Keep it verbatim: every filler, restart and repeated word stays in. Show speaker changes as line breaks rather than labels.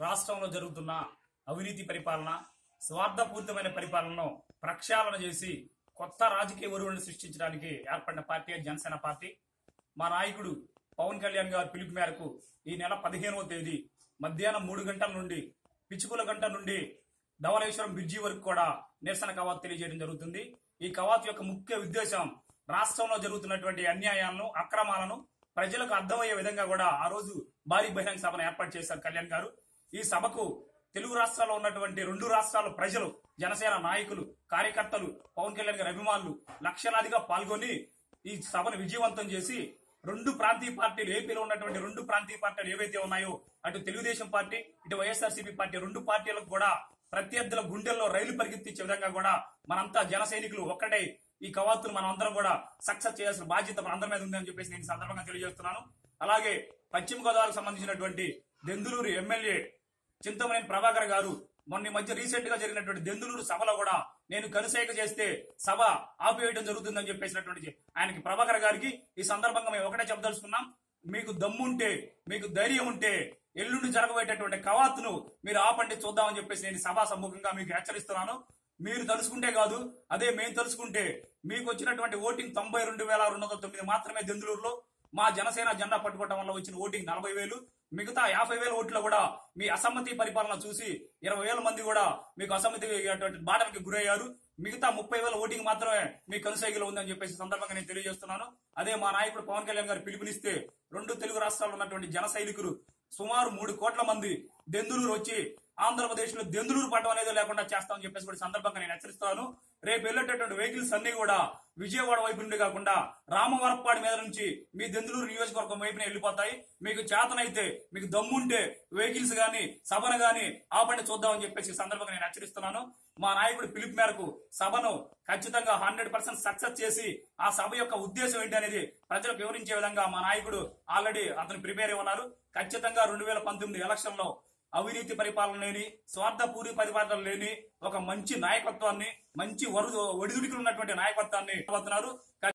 రాష్ట్రంలో జరుగుతున్న అవినీతి పరిపాలన, స్వార్థపూరితమైన పరిపాలనను ప్రక్షాళన చేసి కొత్త రాజకీయ ఒరువులను సృష్టించడానికి ఏర్పడిన పార్టీ జనసేన పార్టీ. మా నాయకుడు పవన్ కళ్యాణ్ గారి పిలుపు మేరకు ఈ నెల పదిహేనవ తేదీ మధ్యాహ్నం మూడు గంటల నుండి పిచ్చుకుల గంట నుండి ధవళేశ్వరం బ్రిడ్జి వరకు కూడా నిరసన కవాతు తెలియజేయడం జరుగుతుంది. ఈ కవాతు యొక్క ముఖ్య ఉద్దేశం రాష్ట్రంలో జరుగుతున్నటువంటి అన్యాయాలను, అక్రమాలను ప్రజలకు అర్థమయ్యే విధంగా కూడా ఆ రోజు భారీ బహిరంగ సభను ఏర్పాటు చేశారు కళ్యాణ్ గారు. ఈ సభకు తెలుగు రాష్ట్రాల్లో ఉన్నటువంటి రెండు రాష్ట్రాల ప్రజలు, జనసేన నాయకులు, కార్యకర్తలు, పవన్ కళ్యాణ్ గారి అభిమానులు లక్షలాదిగా పాల్గొని ఈ సభను విజయవంతం చేసి రెండు ప్రాంతీయ పార్టీలు, ఏపీలో ఉన్నటువంటి రెండు ప్రాంతీయ పార్టీలు ఏవైతే ఉన్నాయో అటు తెలుగుదేశం పార్టీ, ఇటు వైఎస్ఆర్సీపీ పార్టీ, రెండు పార్టీలకు కూడా ప్రత్యర్థుల గుండెల్లో రైలు పరిగెత్తించే విధంగా కూడా మనంతా జన సైనికులు ఒక్కటే ఈ కవాతును మనం అందరం కూడా సక్సెస్ చేయాల్సిన బాధ్యత మన అందరి మీద ఉందని చెప్పేసి నేను సందర్భంగా తెలియజేస్తున్నాను. అలాగే పశ్చిమ గోదావరికి సంబంధించినటువంటి దెందులూరు ఎమ్మెల్యే చింతమనేని ప్రభాకర్ గారు మొన్న మధ్య రీసెంట్ గా జరిగినటువంటి దెందులూరు సభలో కూడా నేను కనుసైక చేస్తే సభ ఆపివేయడం జరుగుతుందని చెప్పేసినటువంటి ఆయనకి ప్రభాకర్ గారికి ఈ సందర్భంగా మేము ఒకటే చెప్పదలుచుకున్నాం. మీకు దమ్ముంటే, మీకు ధైర్యం ఉంటే ఎల్లుండి జరగబోయేటటువంటి కవాతును మీరు ఆపండి చూద్దామని చెప్పేసి నేను సభా సమ్ముఖంగా మీకు హెచ్చరిస్తున్నాను. మీరు తలుసుకుంటే కాదు, అదే మేము తలుసుకుంటే మీకు వచ్చినటువంటి ఓటింగ్ తొంభై రెండు వేల రెండు వందల తొమ్మిది మాత్రమే దెందులూరులో. మా జనసేన జెండా పట్టుకోవడం వల్ల వచ్చిన ఓటింగ్ నలభై వేలు, మిగతా యాభై వేల ఓట్లు కూడా మీ అసమ్మతి పరిపాలన చూసి ఇరవై వేల మంది కూడా మీకు అసమ్మతి బాటలకు గురయ్యారు. మిగతా ముప్పై వేల ఓటింగ్ మాత్రమే మీ కనుసైగిలో ఉందని చెప్పేసి సందర్భంగా నేను తెలియజేస్తున్నాను. అదే మా నాయకుడు పవన్ కళ్యాణ్ గారు పిలుపునిస్తే రెండు తెలుగు రాష్ట్రాల్లో ఉన్నటువంటి జన సైనికులు సుమారు మూడు కోట్ల మంది దెందులూరు వచ్చి ఆంధ్రప్రదేశ్ లో దెందులూరు పట్టం అనేది లేకుండా చేస్తామని చెప్పేసి కూడా సందర్భంగా నేను హెచ్చరిస్తాను. రేపు వెళ్ళేటటువంటి వెహికల్స్ అన్ని కూడా విజయవాడ వైపు నుండి కాకుండా రామవరప్పాడి మీద నుంచి మీ దెందులూరు నియోజకవర్గం వైపున వెళ్ళిపోతాయి. మీకు చేతనైతే, మీకు దమ్ముంటే వెహికల్స్ గాని సభను గాని ఆపండి చూద్దామని చెప్పేసి సందర్భంగా నేను హెచ్చరిస్తున్నాను. మా నాయకుడు పిలుపు మేరకు సభను ఖచ్చితంగా హండ్రెడ్ పర్సెంట్ సక్సెస్ చేసి ఆ సభ యొక్క ఉద్దేశం ఏంటి అనేది ప్రజలకు వివరించే విధంగా మా నాయకుడు ఆల్రెడీ అతను ప్రిపేర్ అయి ఉన్నారు. ఖచ్చితంగా రెండు వేల పంతొమ్మిది ఎలక్షన్ లో అవినీతి పరిపాలన లేని, స్వార్థపూరి పరిపాలన లేని ఒక మంచి నాయకత్వాన్ని, మంచి ఒడిదుడికి ఉన్నటువంటి నాయకత్వాన్ని